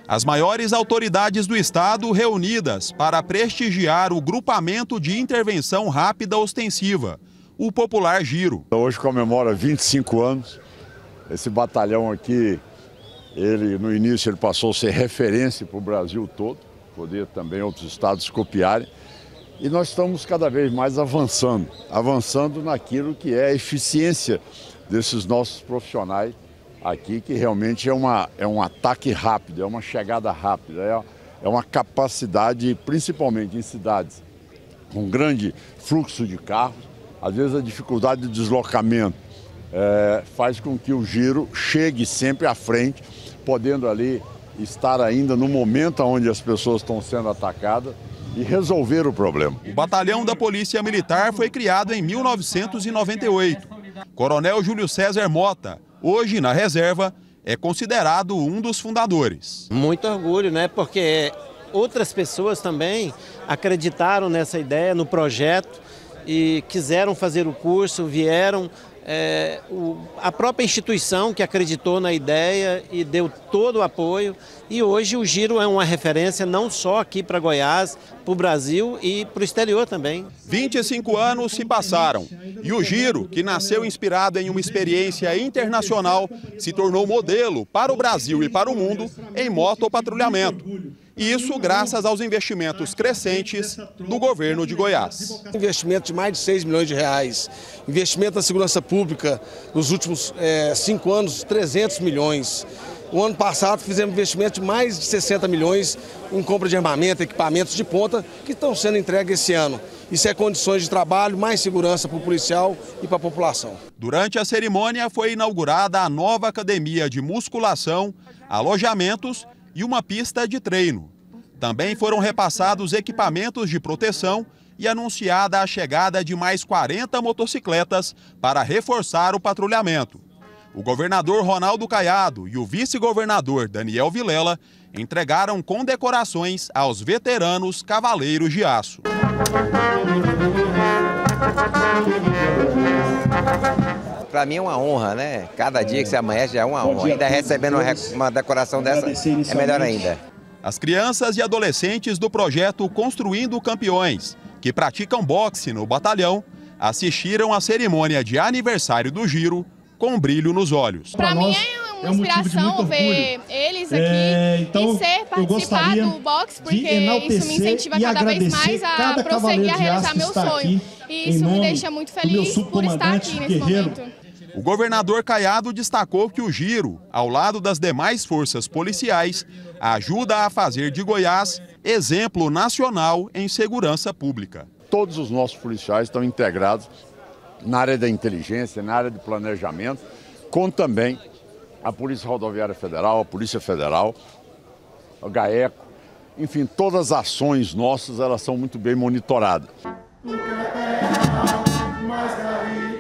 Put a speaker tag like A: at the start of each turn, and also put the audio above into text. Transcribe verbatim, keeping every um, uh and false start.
A: As maiores autoridades do estado reunidas para prestigiar o Grupamento de Intervenção Rápida Ostensiva, o popular Giro.
B: Hoje comemora vinte e cinco anos. Esse batalhão aqui, ele no início ele passou a ser referência para o Brasil todo, poder também outros estados copiarem. E nós estamos cada vez mais avançando, avançando naquilo que é a eficiência desses nossos profissionais aqui, que realmente é, uma, é um ataque rápido, é uma chegada rápida, é, é uma capacidade, principalmente em cidades com grande fluxo de carros, às vezes a dificuldade de deslocamento é, faz com que o Giro chegue sempre à frente, podendo ali estar ainda no momento onde as pessoas estão sendo atacadas e resolver o problema.
A: O Batalhão da Polícia Militar foi criado em mil novecentos e noventa e oito. Coronel Júlio César Mota, hoje na reserva, é considerado um dos fundadores.
C: Muito orgulho, né? Porque outras pessoas também acreditaram nessa ideia, no projeto, e quiseram fazer o curso, vieram. É, o, a própria instituição que acreditou na ideia e deu todo o apoio. E hoje o Giro é uma referência não só aqui para Goiás, para o Brasil e para o exterior também.
A: vinte e cinco anos se passaram e o Giro, que nasceu inspirado em uma experiência internacional, se tornou modelo para o Brasil e para o mundo em motopatrulhamento. E isso graças aos investimentos crescentes do governo de Goiás.
D: Investimento de mais de seis milhões de reais, investimento na segurança pública nos últimos é, cinco anos, trezentos milhões. O ano passado fizemos investimento de mais de sessenta milhões em compra de armamento, equipamentos de ponta que estão sendo entregues esse ano. Isso é condições de trabalho, mais segurança para o policial e para a população.
A: Durante a cerimônia foi inaugurada a nova academia de musculação, alojamentos e uma pista de treino. Também foram repassados equipamentos de proteção e anunciada a chegada de mais quarenta motocicletas para reforçar o patrulhamento. O governador Ronaldo Caiado e o vice-governador Daniel Vilela entregaram condecorações aos veteranos Cavaleiros de Aço.
E: Para mim é uma honra, né? Cada dia que você amanhece é uma honra. Ainda recebendo uma decoração dessa é melhor ainda.
A: As crianças e adolescentes do projeto Construindo Campeões, que praticam boxe no batalhão, assistiram à cerimônia de aniversário do Giro com um brilho nos olhos.
F: Para mim é uma inspiração ver eles aqui é, então, e ser participar do boxe, porque isso me incentiva cada vez mais a prosseguir a realizar meu sonho. E isso me deixa muito feliz por estar aqui nesse momento.
A: O governador Caiado destacou que o Giro, ao lado das demais forças policiais, ajuda a fazer de Goiás exemplo nacional em segurança pública.
B: Todos os nossos policiais estão integrados na área da inteligência, na área de planejamento, com também a Polícia Rodoviária Federal, a Polícia Federal, o GAECO, enfim, todas as ações nossas elas são muito bem monitoradas.